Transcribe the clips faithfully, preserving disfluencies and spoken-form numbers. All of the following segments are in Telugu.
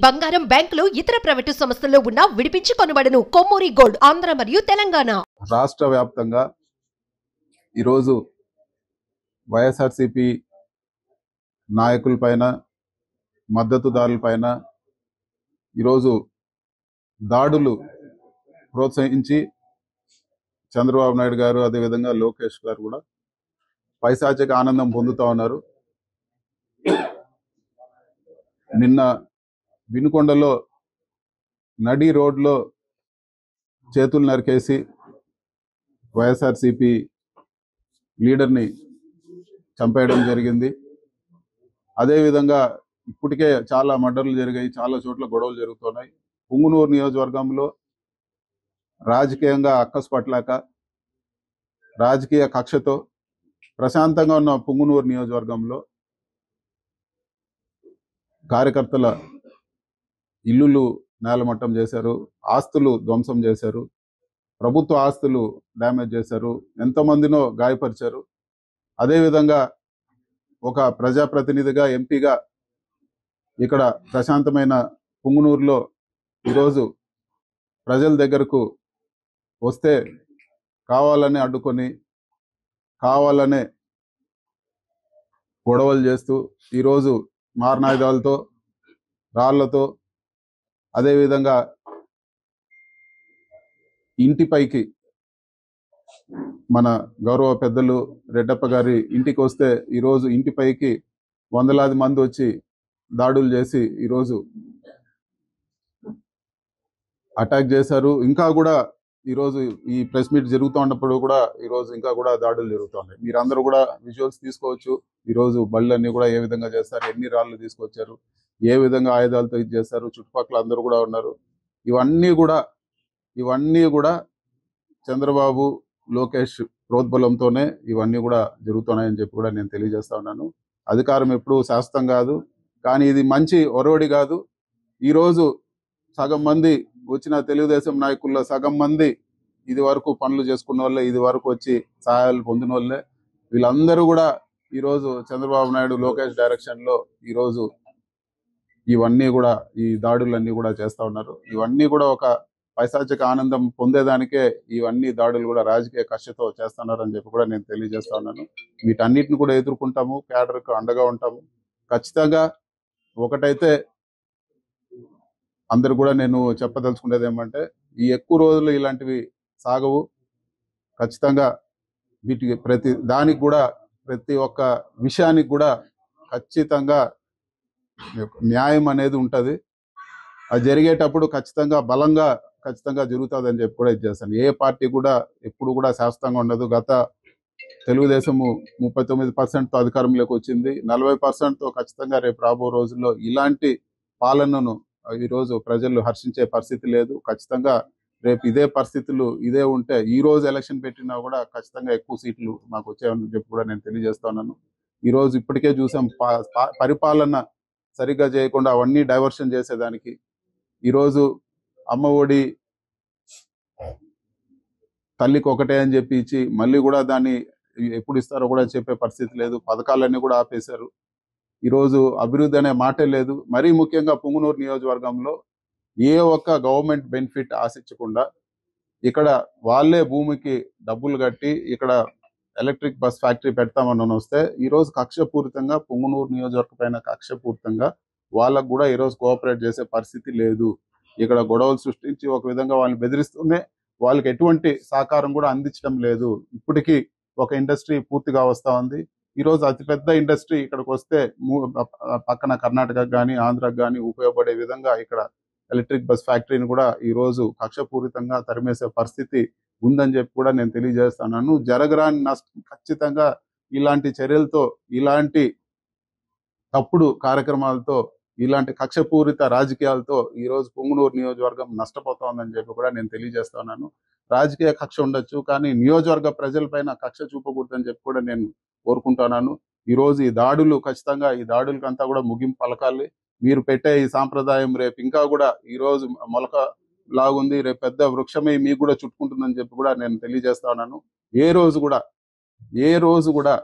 బంగారం బ్యాంకులు ఇతర ప్రైవేటు సంస్థల్లో ఉన్న విడిపించి కొనబడును. కొమ్మూరి గోల్డ్ ఆంధ్ర మరియు తెలంగాణ. రాష్ట్ర వ్యాప్తంగా ఈరోజు వైఎస్ఆర్సీపీ నాయకులపైన మద్దతుదారులపైన ఈరోజు దాడులు ప్రోత్సహించి చంద్రబాబు నాయుడు గారు అదేవిధంగా లోకేష్ గారు కూడా పైశాచిక ఆనందం పొందుతూ ఉన్నారు. నిన్న వినుకొండలో నడి రోడ్లో చేతులు నరికేసి వైఎస్ఆర్సీపీ లీడర్ని చంపేయడం జరిగింది. అదేవిధంగా ఇప్పటికే చాలా మర్డర్లు జరిగాయి, చాలా చోట్ల గొడవలు జరుగుతున్నాయి. పుంగునూరు నియోజకవర్గంలో రాజకీయంగా అక్కసు పట్టలేక రాజకీయ కక్షతో ప్రశాంతంగా ఉన్న పుంగునూరు నియోజకవర్గంలో కార్యకర్తల ఇల్లులు నేలమట్టం చేశారు, ఆస్తులు ధ్వంసం చేశారు, ప్రభుత్వ ఆస్తులు డ్యామేజ్ చేశారు, ఎంతమందినో గాయపరిచారు. అదేవిధంగా ఒక ప్రజాప్రతినిధిగా ఎంపీగా ఇక్కడ ప్రశాంతమైన పుంగునూరులో ఈరోజు ప్రజల దగ్గరకు వస్తే కావాలని అడ్డుకొని కావాలనే గొడవలు చేస్తూ ఈరోజు మారణాయుధాలతో రాళ్లతో అదేవిధంగా ఇంటిపైకి మన గౌరవ పెద్దలు రెడ్డప్ప గారి ఇంటికి వస్తే ఈరోజు ఇంటిపైకి వందలాది మంది వచ్చి దాడులు చేసి ఈరోజు అటాక్ చేశారు. ఇంకా కూడా ఈరోజు ఈ ప్రెస్ మీట్ జరుగుతూ ఉన్నప్పుడు కూడా ఈరోజు ఇంకా కూడా దాడులు జరుగుతున్నాయి. మీరందరూ కూడా విజువల్స్ తీసుకోవచ్చు. ఈరోజు బళ్ళన్నీ కూడా ఏ విధంగా చేస్తారు, ఎన్ని రాళ్ళు తీసుకొచ్చారు, ఏ విధంగా ఆయుధాలతో ఇది చేశారు, చుట్టుపక్కల అందరూ కూడా ఉన్నారు. ఇవన్నీ కూడా ఇవన్నీ కూడా చంద్రబాబు లోకేష్ ప్రోద్బలంతోనే ఇవన్నీ కూడా జరుగుతున్నాయని చెప్పి కూడా నేను తెలియజేస్తా ఉన్నాను. అధికారం ఎప్పుడూ శాశ్వతం కాదు, కానీ ఇది మంచి ఒరవడి కాదు. ఈరోజు సగం మంది వచ్చిన తెలుగుదేశం నాయకుల్లో సగం మంది ఇది వరకు పనులు చేసుకున్న వాళ్ళే, ఇది వరకు వచ్చి సహాయాలు పొందిన వాళ్ళే. వీళ్ళందరూ కూడా ఈరోజు చంద్రబాబు నాయుడు లోకేష్ డైరెక్షన్ లో ఈరోజు ఇవన్నీ కూడా ఈ దాడులన్నీ కూడా చేస్తా ఉన్నారు. ఇవన్నీ కూడా ఒక పైశాచిక ఆనందం పొందేదానికే ఇవన్నీ దాడులు కూడా రాజకీయ కక్షతో చేస్తున్నారు అని చెప్పి కూడా నేను తెలియజేస్తా ఉన్నాను. వీటన్నిటిని కూడా ఎదుర్కొంటాము, క్యాడర్కు అండగా ఉంటాము. ఖచ్చితంగా ఒకటైతే అందరు కూడా నేను చెప్పదలుచుకునేది ఏమంటే, ఈ ఎక్కువ రోజులు ఇలాంటివి సాగవు. ఖచ్చితంగా వీటికి ప్రతి దానికి కూడా ప్రతి ఒక్క విషయానికి కూడా ఖచ్చితంగా న్యాయం అనేది ఉంటుంది. అది జరిగేటప్పుడు ఖచ్చితంగా బలంగా ఖచ్చితంగా జరుగుతుంది అని చెప్పి కూడా ఇది చేస్తాను. ఏ పార్టీ కూడా ఎప్పుడు కూడా శాశ్వతంగా ఉండదు. గత తెలుగుదేశము ముప్పై తొమ్మిది పర్సెంట్తో అధికారంలోకి వచ్చింది. నలభై పర్సెంట్తో ఖచ్చితంగా రేపు రాబో రోజుల్లో ఇలాంటి పాలనను ఈరోజు ప్రజలు హర్షించే పరిస్థితి లేదు. ఖచ్చితంగా రేపు ఇదే పరిస్థితులు ఇదే ఉంటే ఈ రోజు ఎలక్షన్ పెట్టినా కూడా ఖచ్చితంగా ఎక్కువ సీట్లు మాకు వచ్చాయని చెప్పి కూడా నేను తెలియజేస్తా ఉన్నాను. ఈరోజు ఇప్పటికే చూసాం పరిపాలన సరిగ్గా చేయకుండా అవన్నీ డైవర్షన్ చేసేదానికి ఈరోజు అమ్మ ఒడి తల్లికి ఒకటే అని చెప్పి ఇచ్చి మళ్ళీ కూడా దాన్ని ఎప్పుడు ఇస్తారో కూడా చెప్పే పరిస్థితి లేదు. పథకాలన్నీ కూడా ఆపేశారు. ఈరోజు అభివృద్ధి అనే మాటే లేదు. మరీ ముఖ్యంగా పుంగునూరు నియోజకవర్గంలో ఏ ఒక్క గవర్నమెంట్ బెనిఫిట్ ఆశించకుండా ఇక్కడ వాళ్ళే భూమికి డబ్బులు కట్టి ఇక్కడ ఎలక్ట్రిక్ బస్ ఫ్యాక్టరీ పెడతామని వస్తే ఈరోజు కక్షపూరితంగా పుంగునూరు నియోజకవర్గం పైన కక్షపూరితంగా వాళ్ళకు కూడా ఈరోజు కోఆపరేట్ చేసే పరిస్థితి లేదు. ఇక్కడ గొడవలు సృష్టించి ఒక విధంగా వాళ్ళని బెదిరిస్తూనే వాళ్ళకి ఎటువంటి సహకారం కూడా అందించడం లేదు. ఇప్పటికీ ఒక ఇండస్ట్రీ పూర్తిగా వస్తా ఉంది. ఈరోజు అతిపెద్ద ఇండస్ట్రీ ఇక్కడికి వస్తే పక్కన కర్ణాటకకు కానీ ఆంధ్రాకు కానీ ఉపయోగపడే విధంగా ఇక్కడ ఎలక్ట్రిక్ బస్ ఫ్యాక్టరీని కూడా ఈరోజు కక్షపూరితంగా తరిమేసే పరిస్థితి ఉందని చెప్పి కూడా నేను తెలియజేస్తున్నాను. జరగరాని నష్టం ఖచ్చితంగా ఇలాంటి చర్యలతో, ఇలాంటి తప్పుడు కార్యక్రమాలతో, ఇలాంటి కక్షపూరిత రాజకీయాలతో ఈరోజు పుంగునూరు నియోజకవర్గం నష్టపోతోందని చెప్పి కూడా నేను తెలియజేస్తున్నాను. రాజకీయ కక్ష ఉండొచ్చు, కానీ నియోజకవర్గ ప్రజలపైన కక్ష చూపకూడదని చెప్పి కూడా నేను కోరుకుంటున్నాను. ఈరోజు ఈ దాడులు ఖచ్చితంగా ఈ దాడులకంతా కూడా ముగింపు పలకాలి. మీరు పెట్టే ఈ సాంప్రదాయం రేపు ఇంకా కూడా ఈరోజు మొలక లాగుంది, రేపు పెద్ద వృక్షమై మీకు కూడా చుట్టుకుంటుందని చెప్పి కూడా నేను తెలియజేస్తా ఉన్నాను. ఏ రోజు కూడా ఏ రోజు కూడా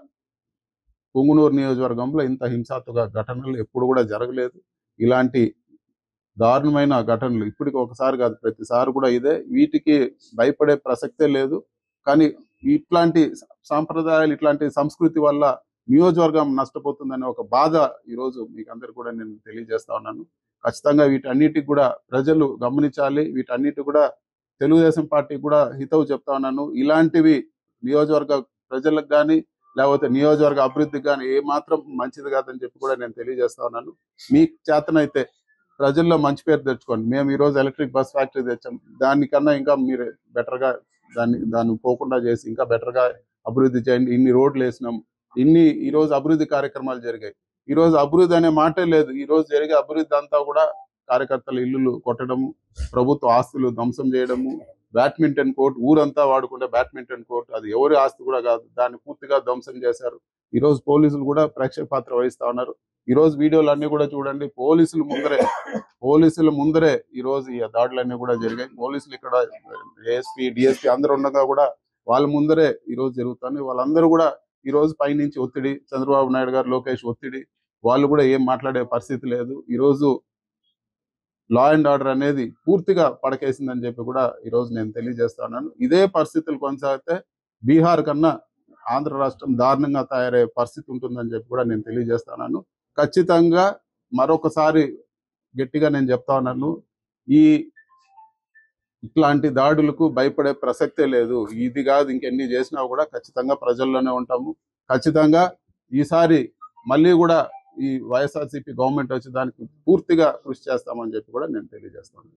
పుంగునూరు నియోజకవర్గంలో ఇంత హింసాత్మక ఘటనలు ఎప్పుడు కూడా జరగలేదు. ఇలాంటి దారుణమైన ఘటనలు ఇప్పటికి ఒకసారి కాదు, ప్రతిసారి కూడా ఇదే. వీటికి భయపడే ప్రసక్తే లేదు. కానీ ఇట్లాంటి సాంప్రదాయాలు, ఇట్లాంటి సంస్కృతి వల్ల నియోజకవర్గం నష్టపోతుందనే ఒక బాధ ఈరోజు మీకు అందరు కూడా నేను తెలియజేస్తా ఉన్నాను. ఖచ్చితంగా వీటన్నిటికి కూడా ప్రజలు గమనించాలి. వీటన్నిటి కూడా తెలుగుదేశం పార్టీ కూడా హితవు చెప్తా ఉన్నాను. ఇలాంటివి నియోజకవర్గ ప్రజలకు కానీ లేకపోతే నియోజకవర్గ అభివృద్ధికి కానీ ఏ మాత్రం మంచిది కాదని చెప్పి కూడా నేను తెలియజేస్తా ఉన్నాను. మీ చేతనైతే ప్రజల్లో మంచి పేరు తెచ్చుకోండి. మేము ఈరోజు ఎలక్ట్రిక్ బస్ ఫ్యాక్టరీ తెచ్చాం, దానికన్నా ఇంకా మీరు బెటర్గా దాన్ని దాన్ని పోకుండా చేసి ఇంకా బెటర్గా అభివృద్ధి చేయండి. ఇన్ని రోడ్లు వేసినాం, ఇన్ని ఈరోజు అభివృద్ధి కార్యక్రమాలు జరిగాయి. ఈరోజు అభివృద్ధి అనే మాటే లేదు. ఈ రోజు జరిగే అభివృద్ధి అంతా కూడా కార్యకర్తల ఇల్లులు కొట్టడము, ప్రభుత్వ ఆస్తులు ధ్వంసం చేయడము, బ్యాడ్మింటన్ కోర్ట్ ఊరంతా వాడుకుంటే బ్యాడ్మింటన్ కోర్ట్ అది ఎవరి ఆస్తి కూడా కాదు, దాన్ని పూర్తిగా ధ్వంసం చేశారు. ఈ రోజు పోలీసులు కూడా ప్రేక్షక పాత్ర వహిస్తా ఉన్నారు. ఈ రోజు వీడియోలు అన్ని కూడా చూడండి, పోలీసులు ముందరే పోలీసుల ముందరే ఈ రోజు ఈ దాడులన్నీ కూడా జరిగాయి. పోలీసులు ఇక్కడ ఏఎస్పీ డిఎస్పీ అందరూ ఉండగా కూడా వాళ్ళ ముందరే ఈ రోజు జరుగుతుంది. వాళ్ళందరూ కూడా ఈ రోజు పైనుంచి ఒత్తిడి, చంద్రబాబు నాయుడు గారు, లోకేష్ ఒత్తిడి, వాళ్ళు కూడా ఏం మాట్లాడే పరిస్థితి లేదు. ఈ రోజు లా అండ్ ఆర్డర్ అనేది పూర్తిగా పడకేసిందని చెప్పి కూడా ఈ రోజు నేను తెలియజేస్తున్నాను. ఇదే పరిస్థితులు కొనసాగితే బీహార్ కన్నా ఆంధ్ర రాష్ట్రం దారుణంగా తయారయ్యే పరిస్థితి ఉంటుందని చెప్పి కూడా నేను తెలియజేస్తున్నాను. ఖచ్చితంగా మరొకసారి గట్టిగా నేను చెప్తా ఉన్నాను, ఈ ఇట్లాంటి దాడులకు భయపడే ప్రసక్తే లేదు. ఇది కాదు ఇంకెన్ని చేసినా కూడా ఖచ్చితంగా ప్రజల్లోనే ఉంటాము. ఖచ్చితంగా ఈసారి మళ్ళీ కూడా ఈ వైఎస్ఆర్సీపీ గవర్నమెంట్ వచ్చి దానికి పూర్తిగా కృషి చేస్తామని చెప్పి కూడా నేను తెలియజేస్తాను.